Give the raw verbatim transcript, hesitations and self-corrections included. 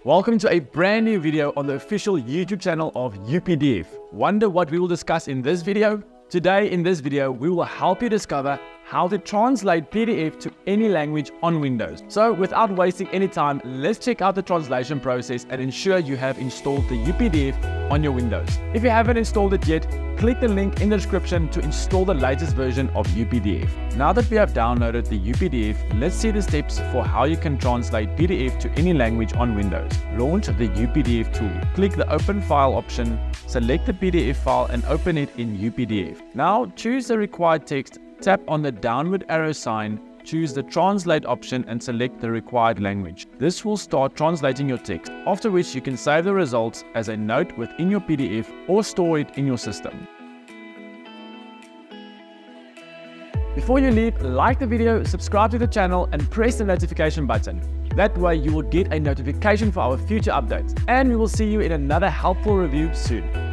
Welcome to a brand new video on the official YouTube channel of U P D F. Wonder what we will discuss in this video? Today in this video, we will help you discover how to translate P D F to any language on Windows. So without wasting any time, let's check out the translation process and ensure you have installed the U P D F on your Windows. If you haven't installed it yet, click the link in the description to install the latest version of U P D F. Now that we have downloaded the U P D F, let's see the steps for how you can translate P D F to any language on Windows. Launch the U P D F tool. Click the Open File option, select the P D F file and open it in U P D F. Now choose the required text, tap on the downward arrow sign, choose the Translate option and select the required language. This will start translating your text, after which you can save the results as a note within your P D F or store it in your system. Before you leave, like the video, subscribe to the channel and press the notification button. That way you will get a notification for our future updates. And we will see you in another helpful review soon.